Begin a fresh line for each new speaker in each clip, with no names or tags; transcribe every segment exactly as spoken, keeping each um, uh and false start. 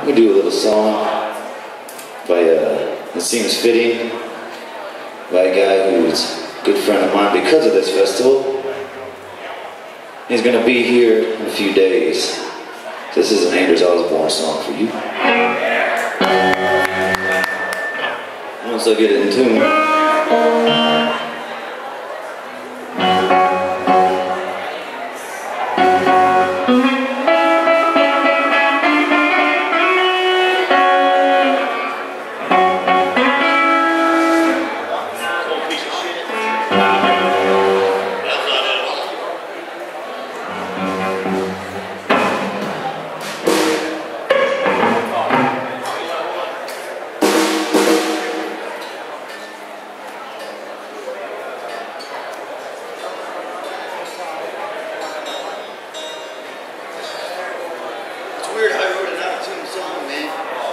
we do a little song by, uh, it seems fitting, by a guy who's a good friend of mine because of this festival. He's going to be here in a few days. This is an Anders Osborne song for you. Once I get it in tune.
Weird how I wrote an out-of-tune song, man.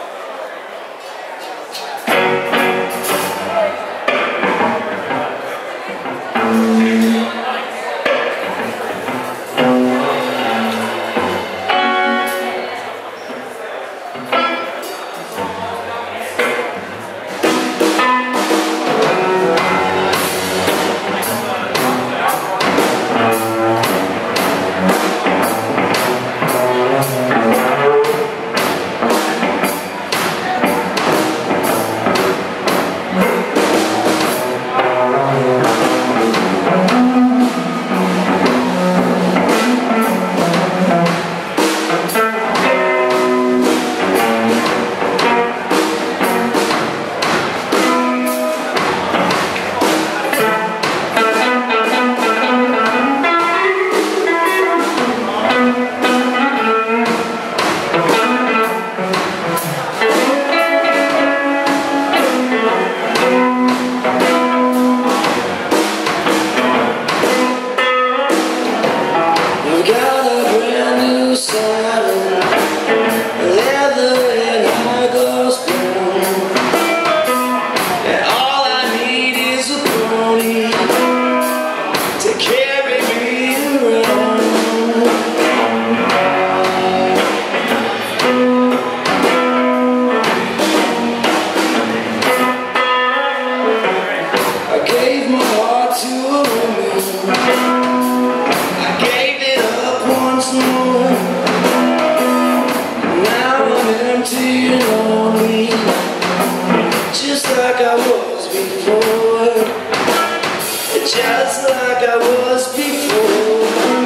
Just like I was before.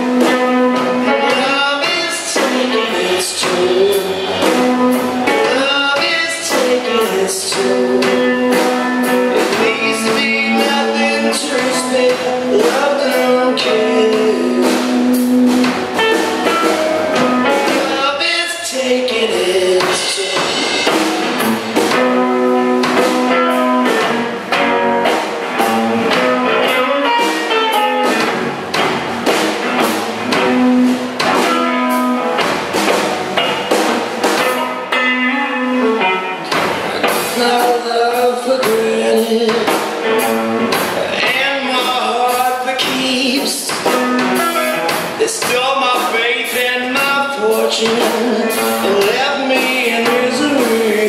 Love is taking its toll. Love is taking its toll. It leaves me nothing to spare. Love don't care. Love is taking its toll. They stole my faith and my fortune and left me in misery.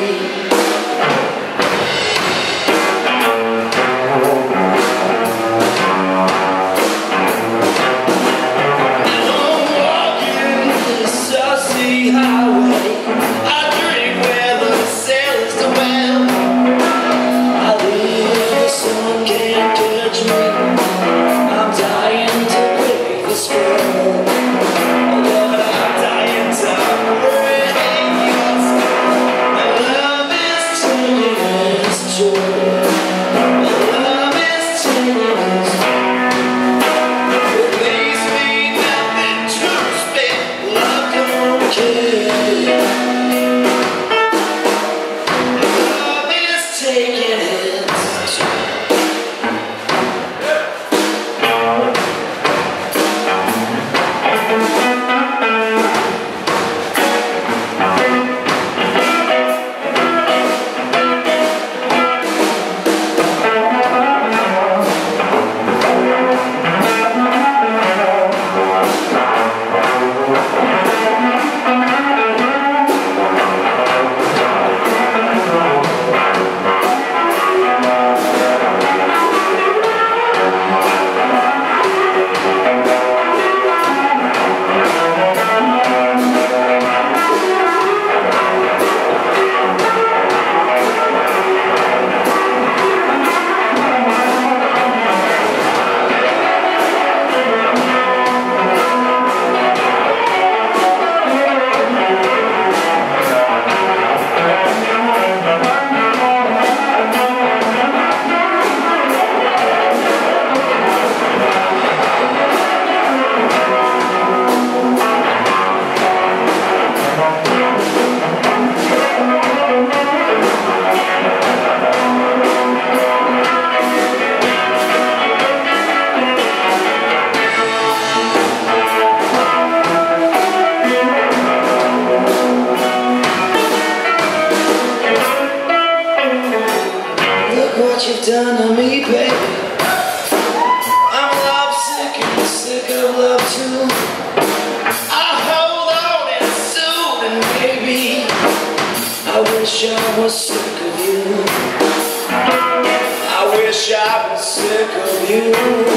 Now I'm walking this dusty highway. I drink where the sailors dwell. I live, the sun can't catch me. I'm dying to break the spell. Lord, I'm dying to break your spell. Love is taking its toll. Love is taking its toll. It leaves me nothing to spare. Love don't care. too. I hold on and soon, and maybe I wish I was sick of you. I wish I was sick of you.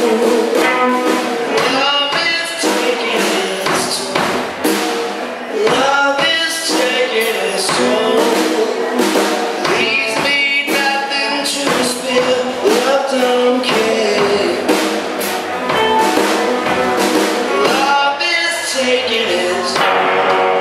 Love is taking its toll. Love is taking its toll. Leaves me nothing to spare. Love don't care. Love is taking its toll.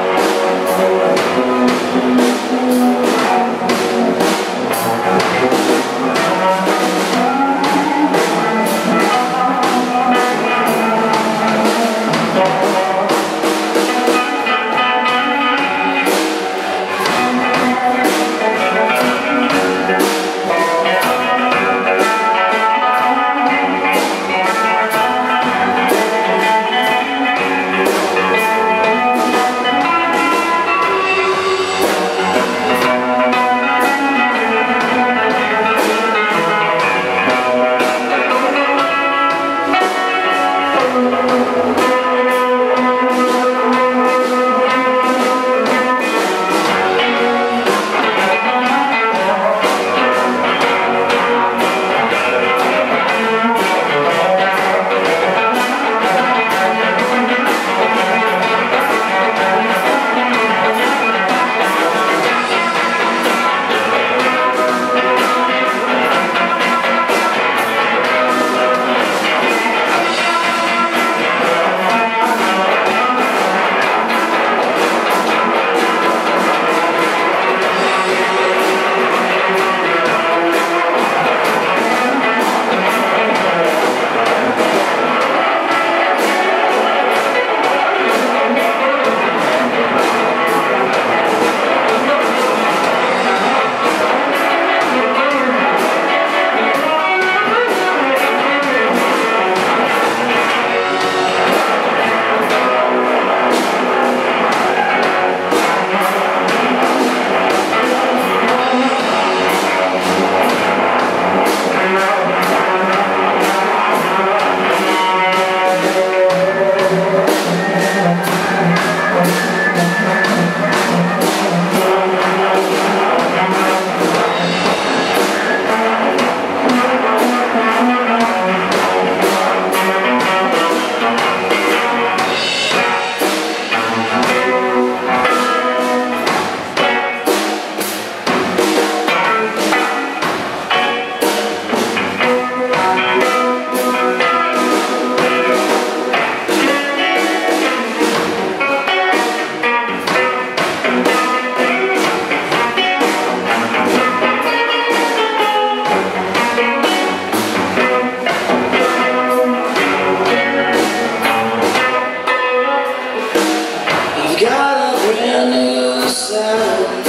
Got a brand new sound,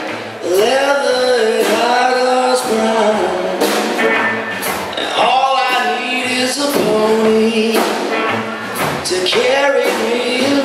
leather, hot as brown, and all I need is a pony to carry me